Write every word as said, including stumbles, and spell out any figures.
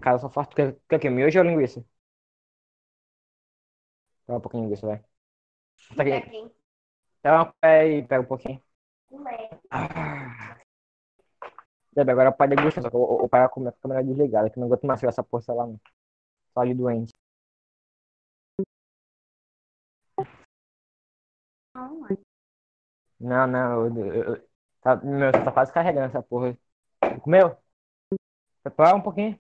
Cara, só falta. Quer, quer que miojo ou linguiça? Dá um pouquinho de linguiça, vai. Tá aqui. Dá uma colher e pega um pouquinho. Ah. Bebe, agora pode degustar, só que o, o, o pai vai comer com a câmera desligada, que eu não aguento mais ver essa porra lá, não. Só de doente. Não, não, eu, eu, eu- tá, meu, você tá quase carregando essa porra. Comeu? Prepara um pouquinho.